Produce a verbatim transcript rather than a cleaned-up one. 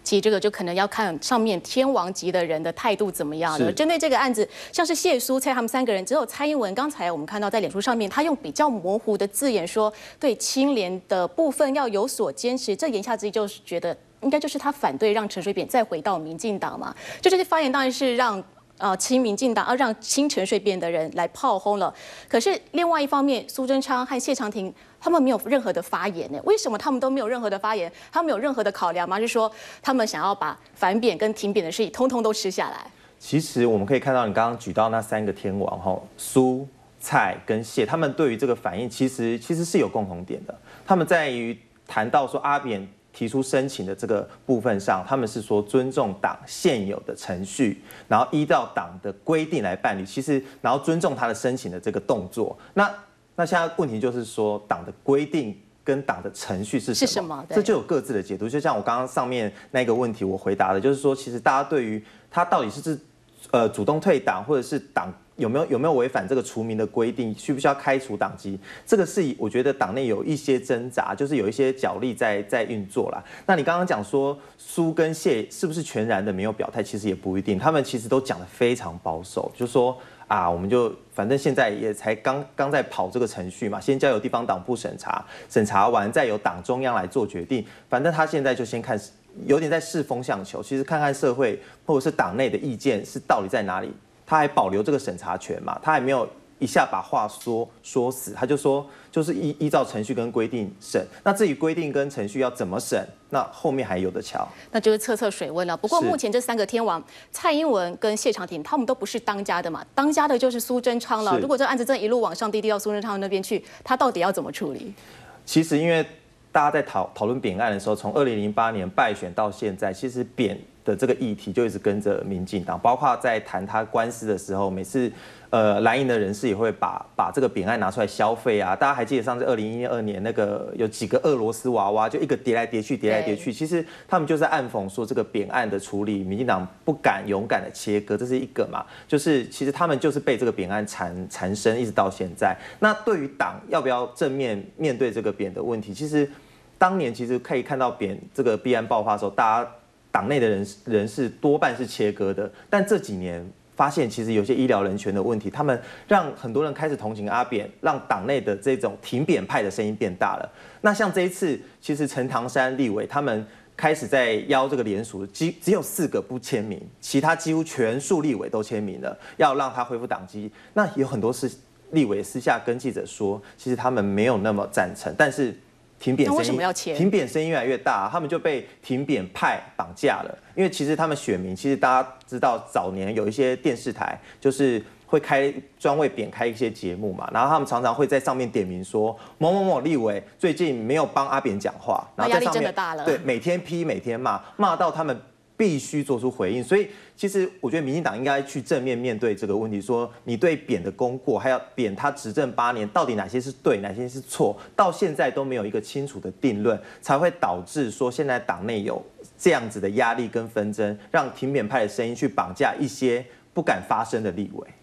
其实这个就可能要看上面天王级的人的态度怎么样了。针对这个案子，像是谢苏、蔡他们三个人，只有蔡英文，刚才我们看到在脸书上面，他用比较模糊的字眼说，对清廉的部分要有所坚持。这言下之意就是觉得，应该就是他反对让陈水扁再回到民进党嘛。就这些发言当然是让。呃，亲民进党要让亲陈水扁的人来炮轰了，可是另外一方面，苏贞昌和谢长廷他们没有任何的发言呢？为什么他们都没有任何的发言？他们没有任何的考量吗？是说他们想要把反扁跟挺扁的事情通通都吃下来？ 其实我们可以看到，你刚刚举到那三个天王哈，苏、蔡跟谢，他们对于这个反应其实其实是有共同点的。他们在于谈到说阿扁提出申请的这个部分上，他们是说尊重党现有的程序，然后依照党的规定来办理。其实，然后尊重他的申请的这个动作。那那现在问题就是说，党的规定跟党的程序是什么？是什么？这就有各自的解读。就像我刚刚上面那个问题，我回答的就是说，其实大家对于他到底是呃主动退党，或者是党。有没有有没有违反这个除名的规定？需不需要开除党籍？这个是我觉得党内有一些挣扎，就是有一些角力在在运作啦。那你刚刚讲说苏跟谢是不是全然的没有表态？其实也不一定，他们其实都讲得非常保守，就说啊，我们就反正现在也才刚刚在跑这个程序嘛，先交由地方党部审查，审查完再由党中央来做决定。反正他现在就先看，有点在试风向球，其实看看社会或者是党内的意见是到底在哪里。他还保留这个审查权嘛？他还没有一下把话说说死，他就说就是依依照程序跟规定审。那至于规定跟程序要怎么审，那后面还有的瞧。 那就是测测水温了。不过目前这三个天王，蔡英文跟谢长廷，他们都不是当家的嘛，当家的就是苏贞昌了。如果这案子真的一路往上递递到苏贞昌那边去，他到底要怎么处理？ 其实因为大家在讨讨论扁案的时候，从二零零八年败选到现在，其实扁的这个议题就一直跟着民进党，包括在谈他官司的时候，每次呃蓝营的人士也会把把这个扁案拿出来消费啊。大家还记得上次二零一二年那个有几个俄罗斯娃娃，就一个叠来叠去，叠来叠去，其实他们就在暗讽说这个扁案的处理，民进党不敢勇敢的切割，这是一个嘛，就是其实他们就是被这个扁案缠缠身，一直到现在。那对于党要不要正面面对这个扁的问题，其实当年其实可以看到扁这个弊案爆发的时候，大家。党内的人人士多半是切割的，但这几年发现，其实有些医疗人权的问题，他们让很多人开始同情阿扁，让党内的这种挺扁派的声音变大了。那像这一次，其实陈唐山立委他们开始在邀这个联署，只只有四个不签名，其他几乎全数立委都签名了，要让他恢复党籍。那有很多是立委私下跟记者说，其实他们没有那么赞成，但是。挺扁声音，挺扁声音越来越大，他们就被挺扁派绑架了。因为其实他们选民，其实大家知道，早年有一些电视台就是会开专为扁开一些节目嘛，然后他们常常会在上面点名说某某某立委最近没有帮阿扁讲话，然后在上面对每天批每天骂，骂到他们必须做出回应。所以其实我觉得民进党应该去正面面对这个问题，说你对扁的功过，还有扁他执政八年，到底哪些是对，哪些是错，到现在都没有一个清楚的定论，才会导致说现在党内有这样子的压力跟纷争，让挺扁派的声音去绑架一些不敢发声的立委。